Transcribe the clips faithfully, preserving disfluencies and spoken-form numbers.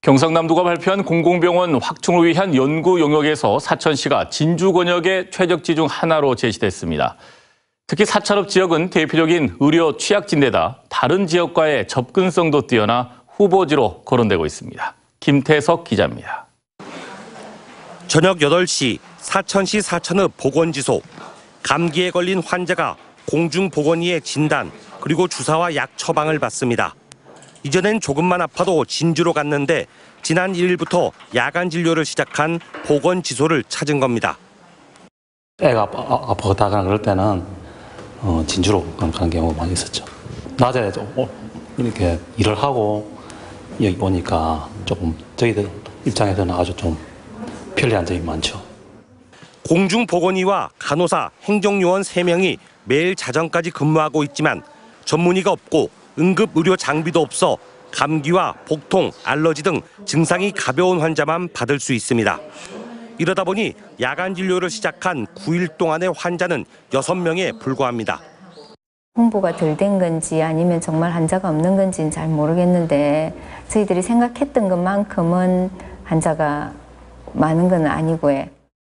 경상남도가 발표한 공공병원 확충을 위한 연구 용역에서 사천시가 진주 권역의 최적지 중 하나로 제시됐습니다. 특히 사천읍 지역은 대표적인 의료 취약지대다 다른 지역과의 접근성도 뛰어나 후보지로 거론되고 있습니다. 김태석 기자입니다. 저녁 여덟 시 사천시 사천읍 보건지소. 감기에 걸린 환자가 공중보건의의 진단 그리고 주사와 약 처방을 받습니다. 이전엔 조금만 아파도 진주로 갔는데 지난 일 일부터 야간 진료를 시작한 보건지소를 찾은 겁니다. 애가 아파, 아프거나 그럴 때는 어, 진주로 가는 경우가 많이 있었죠. 낮에 이렇게 일을 하고 여기 오니까 조금 저희들 입장에서는 아주 좀 편리한 점이 많죠. 공중보건의와 간호사, 행정요원 세 명이 매일 자정까지 근무하고 있지만 전문의가 없고 응급의료 장비도 없어 감기와 복통, 알러지 등 증상이 가벼운 환자만 받을 수 있습니다. 이러다 보니 야간 진료를 시작한 구 일 동안의 환자는 여섯 명에 불과합니다. 홍보가 덜 된 건지 아니면 정말 환자가 없는 건지는 잘 모르겠는데 저희들이 생각했던 것만큼은 환자가 많은 건 아니고요.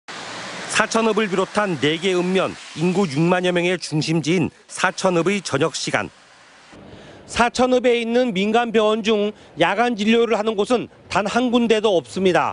사천읍을 비롯한 네 개 읍면 인구 육만여 명의 중심지인 사천읍의 저녁 시간. 사천읍에 있는 민간병원 중 야간 진료를 하는 곳은 단 한 군데도 없습니다.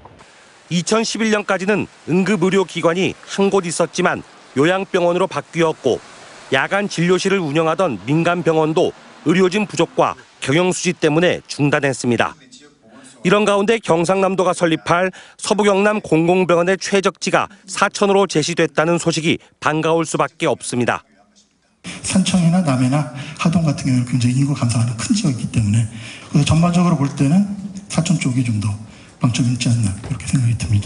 이천십일 년까지는 응급의료기관이 한 곳 있었지만 요양병원으로 바뀌었고 야간 진료실을 운영하던 민간병원도 의료진 부족과 경영수지 때문에 중단했습니다. 이런 가운데 경상남도가 설립할 서부경남 공공병원의 최적지가 사천으로 제시됐다는 소식이 반가울 수밖에 없습니다. 산청이나 남해나 하동 같은 경우는 굉장히 인구 감소하는 큰 지역이기 때문에 그래서 전반적으로 볼 때는 사천 쪽이 좀 더 방점이 있지 않나 이렇게 생각이 듭니다.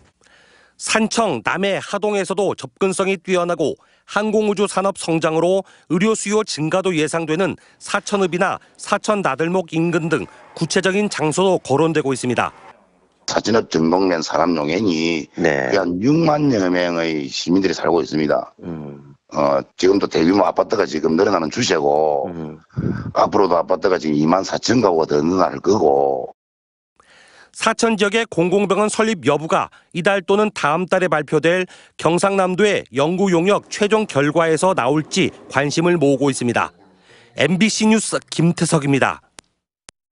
산청, 남해, 하동에서도 접근성이 뛰어나고 항공우주 산업 성장으로 의료 수요 증가도 예상되는 사천읍이나 사천 나들목 인근 등 구체적인 장소도 거론되고 있습니다. 사천읍 정동면 사람 용행이 네. 한 육만여 명의 시민들이 살고 있습니다. 음. 어, 지금도 대규모 아파트가 지금 늘어나는 추세고 음. 앞으로도 아파트가 지금 이만 사천 가구가 더 늘어날 거고. 사천 지역의 공공병원 설립 여부가 이달 또는 다음 달에 발표될 경상남도의 연구 용역 최종 결과에서 나올지 관심을 모으고 있습니다. 엠비씨 뉴스 김태석입니다.